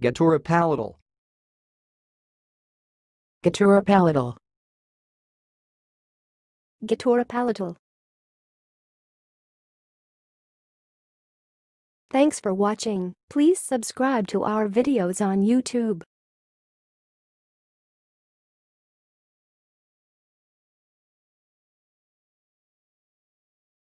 Gutturopalatal. Gutturopalatal. Gutturopalatal. Thanks for watching. Please subscribe to our videos on YouTube.